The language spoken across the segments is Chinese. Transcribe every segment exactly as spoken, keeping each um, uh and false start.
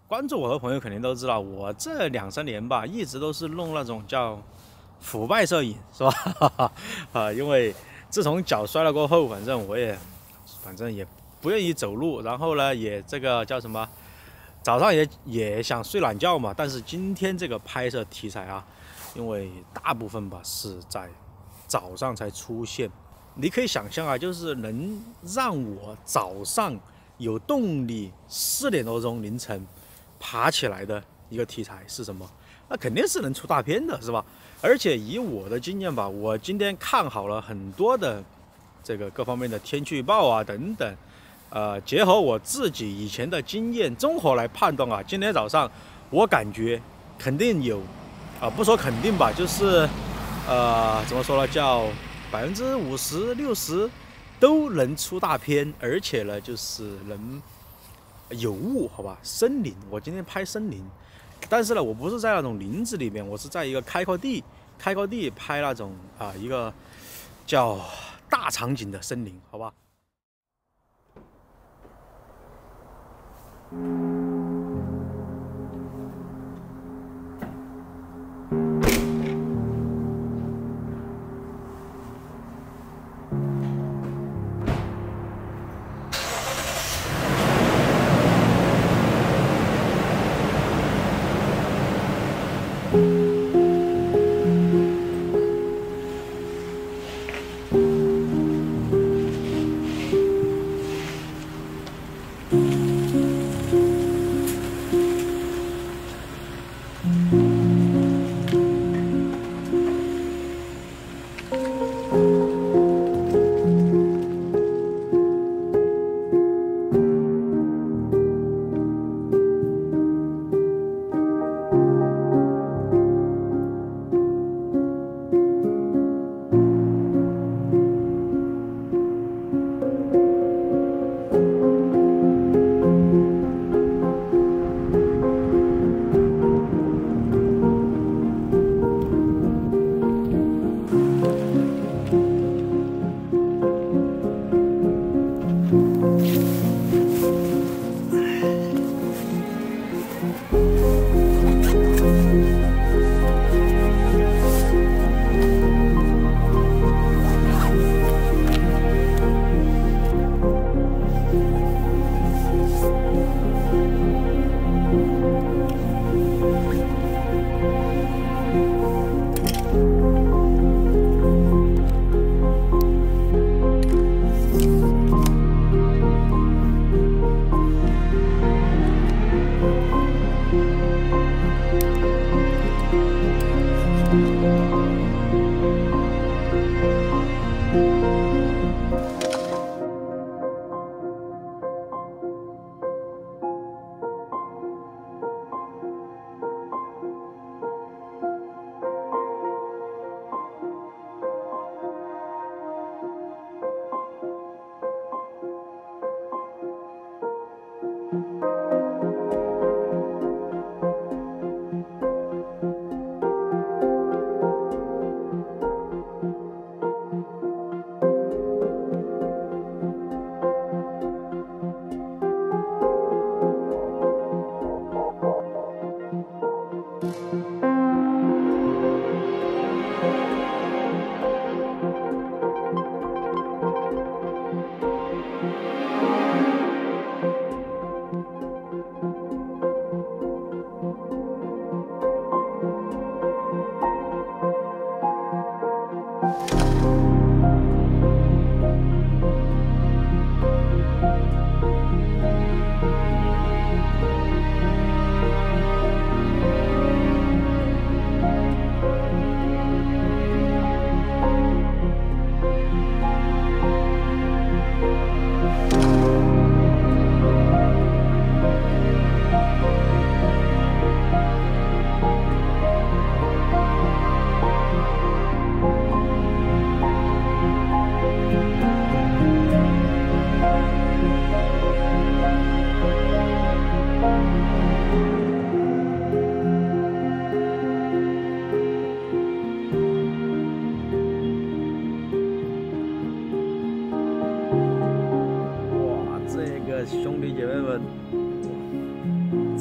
关注我的朋友肯定都知道，我这两三年吧，一直都是弄那种叫腐败摄影，是吧？啊，因为自从脚摔了过后，反正我也，反正也不愿意走路，然后呢，也这个叫什么，早上也也想睡懒觉嘛。但是今天这个拍摄题材啊，因为大部分吧是在早上才出现，你可以想象啊，就是能让我早上有动力，四点多钟凌晨爬起来的一个题材是什么？那肯定是能出大片的，是吧？而且以我的经验吧，我今天看好了很多的这个各方面的天气预报啊等等，呃，结合我自己以前的经验，综合来判断啊，今天早上我感觉肯定有，啊、呃，不说肯定吧，就是呃，怎么说呢，叫百分之五十六十都能出大片，而且呢，就是能有雾，好吧，森林，我今天拍森林。但是呢，我不是在那种林子里面，我是在一个开阔地，开阔地拍那种啊、呃、一个叫大场景的森林，好吧。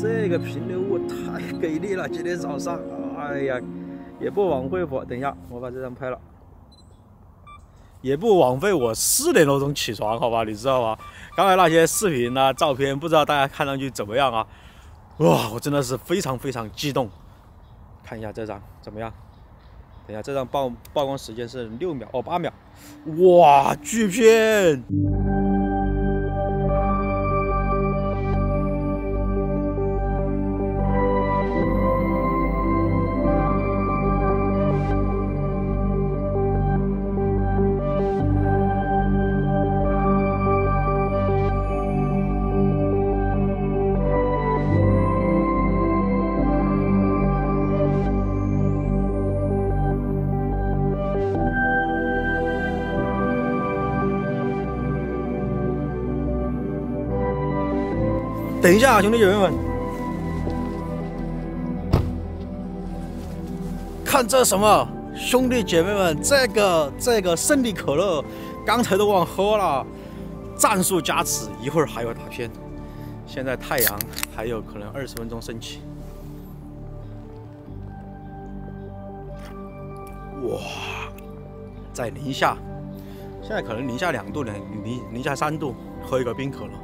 这个平流雾太给力了！今天早上，哎呀，也不枉费我。等一下，我把这张拍了，也不枉费我四点多钟起床，好吧？你知道吗？刚才那些视频啊、照片，不知道大家看上去怎么样啊？哇，我真的是非常非常激动。看一下这张怎么样？等一下，这张曝曝光时间是六秒哦，八秒。哇，巨片！等一下啊，兄弟姐妹们，看这什么？兄弟姐妹们，这个这个胜利可乐，刚才都忘喝了，战术加持，一会儿还有大片。现在太阳还有可能二十分钟升起。哇，在零下，现在可能零下两度，零零零下三度，喝一个冰可乐。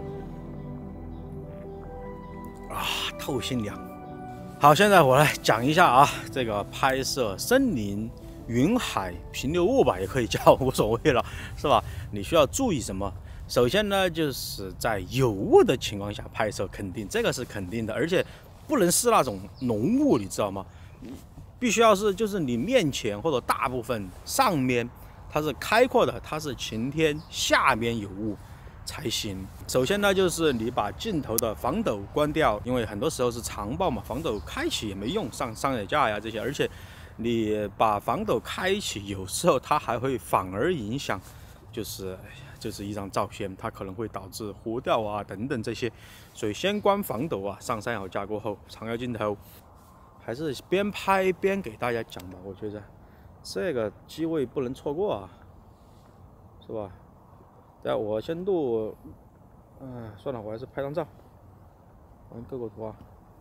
啊，透心凉。好，现在我来讲一下啊，这个拍摄森林、云海、平流雾吧，也可以叫，无所谓了，是吧？你需要注意什么？首先呢，就是在有雾的情况下拍摄，肯定这个是肯定的，而且不能是那种浓雾，你知道吗？必须要是就是你面前或者大部分上面它是开阔的，它是晴天，下面有雾。才行。首先呢，就是你把镜头的防抖关掉，因为很多时候是长曝嘛，防抖开启也没用，上上脚架呀这些，而且你把防抖开启，有时候它还会反而影响，就是就是一张照片，它可能会导致糊掉啊等等这些，所以先关防抖啊，上三脚架过后，长焦镜头还是边拍边给大家讲吧，我觉得这个机会不能错过啊，是吧？在我先录，嗯、呃，算了，我还是拍张照，我先构个图啊，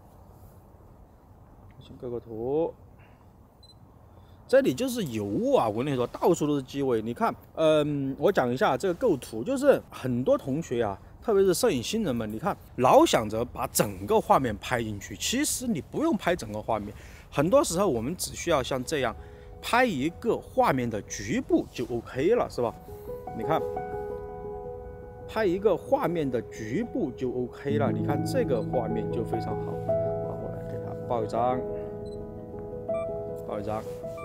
先构个图。这里就是有雾啊，我跟你说，到处都是机尾。你看，嗯，我讲一下这个构图，就是很多同学啊，特别是摄影新人们，你看老想着把整个画面拍进去，其实你不用拍整个画面，很多时候我们只需要像这样拍一个画面的局部就 OK 了，是吧？你看。拍一个画面的局部就 OK 了，你看这个画面就非常好。好，我来给它报一张，报一张。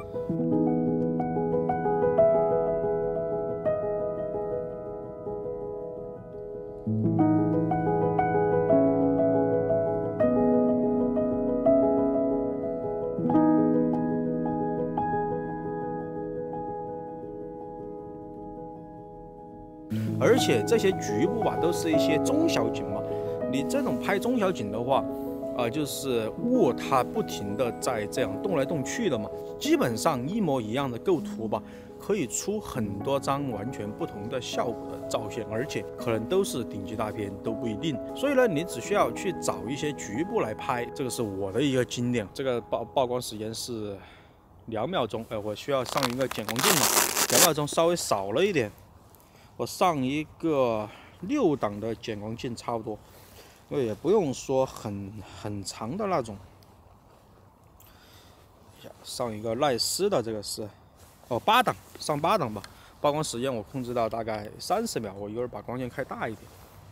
而且这些局部吧，都是一些中小景嘛。你这种拍中小景的话，呃，就是雾它不停的在这样动来动去的嘛，基本上一模一样的构图吧，可以出很多张完全不同的效果的照片，而且可能都是顶级大片，都不一定。所以呢，你只需要去找一些局部来拍，这个是我的一个经验。这个曝曝光时间是两秒钟，呃，我需要上一个减光镜嘛，两秒钟稍微少了一点。我上一个六档的减光镜差不多，因为也不用说很很长的那种。上一个赖斯的这个是，哦八档，上八档吧。曝光时间我控制到大概三十秒，我一会儿把光线开大一点。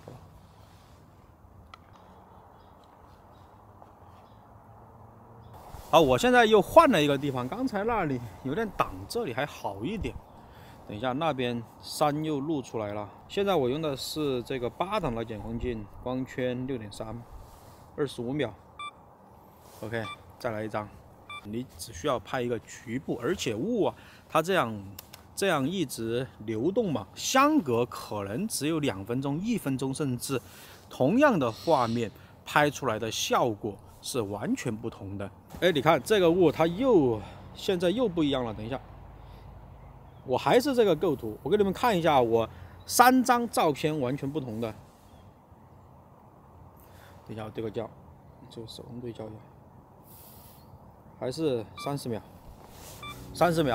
好，我现在又换了一个地方，刚才那里有点挡，这里还好一点。等一下，那边山又露出来了。现在我用的是这个八档的减光镜，光圈六点三，二十五秒。OK， 再来一张。你只需要拍一个局部，而且雾啊，它这样这样一直流动嘛，相隔可能只有两分钟、一分钟，甚至同样的画面拍出来的效果是完全不同的。哎，你看这个雾，它又现在又不一样了。等一下。我还是这个构图，我给你们看一下，我三张照片完全不同的。等等一下我对个焦，这个手动对焦一下，还是三十秒，三十秒。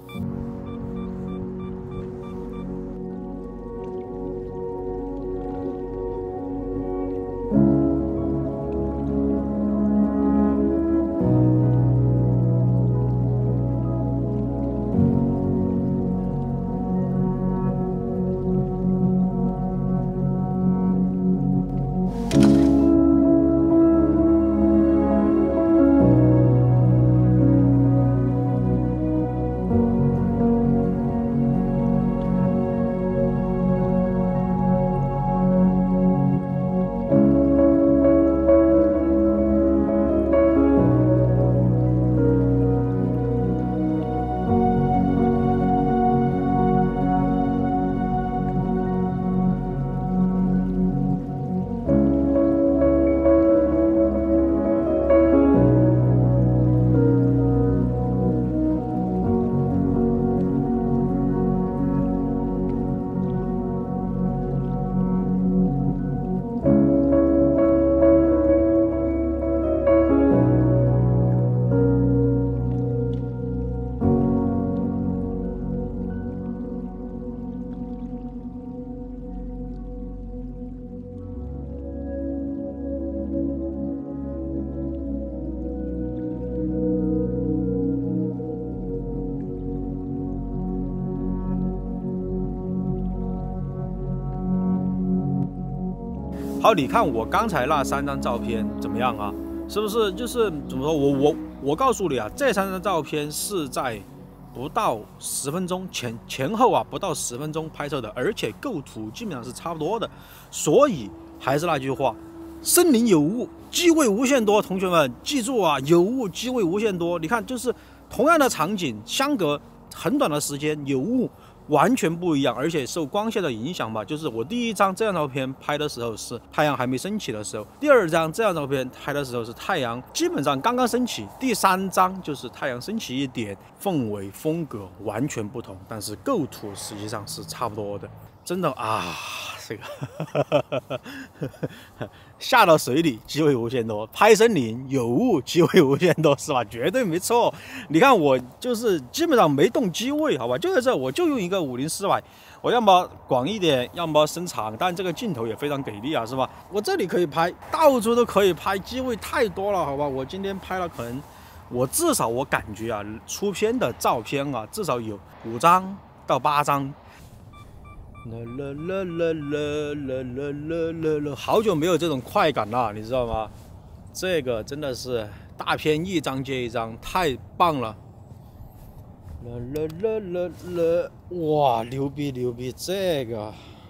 好，你看我刚才那三张照片怎么样啊？是不是就是怎么说？我我我告诉你啊，这三张照片是在不到十分钟前前后啊，不到十分钟拍摄的，而且构图基本上是差不多的。所以还是那句话，森林有雾，机会无限多。同学们记住啊，有雾机会无限多。你看，就是同样的场景，相隔很短的时间，有雾。完全不一样，而且受光线的影响吧。就是我第一张这张照片拍的时候是太阳还没升起的时候，第二张这张照片拍的时候是太阳基本上刚刚升起，第三张就是太阳升起一点，氛围风格完全不同，但是构图实际上是差不多的。真的啊，这个下到水里机会无限多，拍森林有雾机会无限多，是吧？绝对没错。你看我就是基本上没动机位，好吧？就在这，我就用一个五零四百，我要么广一点，要么伸长，但这个镜头也非常给力啊，是吧？我这里可以拍，到处都可以拍，机会太多了，好吧？我今天拍了可能，我至少我感觉啊，出片的照片啊，至少有五张到八张。啦啦啦啦啦啦啦啦啦！好久没有这种快感了，你知道吗？这个真的是大片一张接一张，太棒了！啦啦啦啦啦！哇，牛逼牛逼！这个，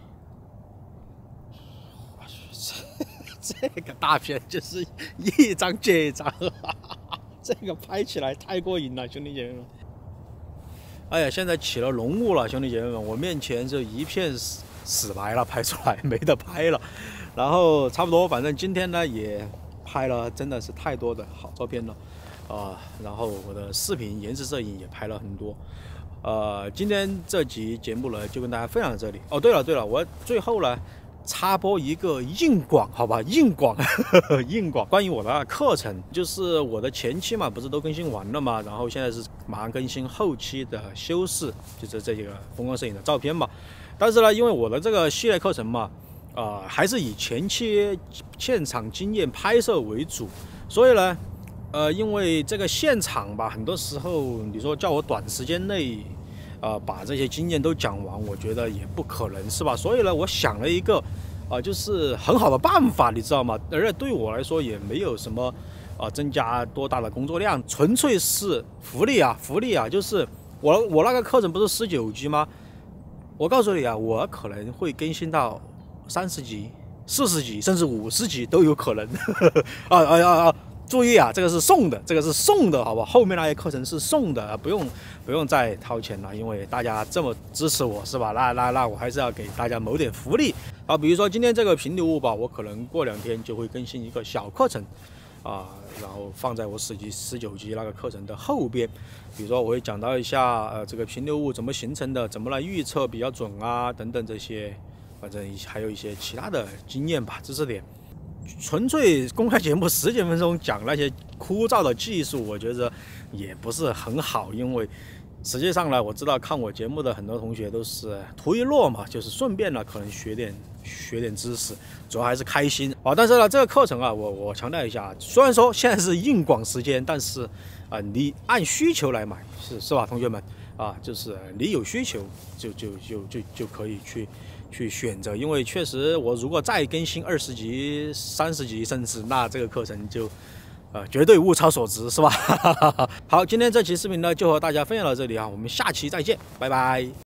我去，这这个大片就是一张接一张，这个拍起来太过瘾了，兄弟姐妹们！哎呀，现在起了浓雾了，兄弟姐妹们，我面前就一片死死白了，拍出来没得拍了。然后差不多，反正今天呢也拍了，真的是太多的好照片了啊、呃。然后我的视频延时摄影也拍了很多。呃，今天这集节目呢就跟大家分享到这里。哦，对了对了，我最后呢插播一个硬广，好吧，硬广，硬广，关于我的课程，就是我的前期嘛，不是都更新完了嘛，然后现在是马上更新后期的修饰，就是这个风光摄影的照片嘛。但是呢，因为我的这个系列课程嘛，呃，还是以前期现场经验拍摄为主，所以呢，呃，因为这个现场吧，很多时候你说叫我短时间内。呃，把这些经验都讲完，我觉得也不可能，是吧？所以呢，我想了一个，啊、呃，就是很好的办法，你知道吗？而且对我来说也没有什么，啊、呃，增加多大的工作量，纯粹是福利啊，福利啊！就是我我那个课程不是十九集吗？我告诉你啊，我可能会更新到三十集、四十集，甚至五十集都有可能。啊啊啊啊！注意啊，这个是送的，这个是送的，好吧？后面那些课程是送的，不用不用再掏钱了，因为大家这么支持我，是吧？那那那我还是要给大家谋点福利啊。比如说今天这个平流雾吧，我可能过两天就会更新一个小课程啊，然后放在我十级、十九级那个课程的后边。比如说我会讲到一下呃这个平流雾怎么形成的，怎么来预测比较准啊，等等这些，反正还有一些其他的经验吧，知识点。 纯粹公开节目十几分钟讲那些枯燥的技术，我觉得也不是很好，因为实际上呢，我知道看我节目的很多同学都是图一乐嘛，就是顺便呢可能学点学点知识，主要还是开心啊。但是呢，这个课程啊，我我强调一下，虽然说现在是硬广时间，但是啊、呃，你按需求来买，是是吧，同学们啊，就是你有需求就就就就就可以去去选择，因为确实我如果再更新二十级、三十级，甚至那这个课程就。呃，绝对物超所值，是吧？好，今天这期视频呢，就和大家分享到这里啊，我们下期再见，拜拜。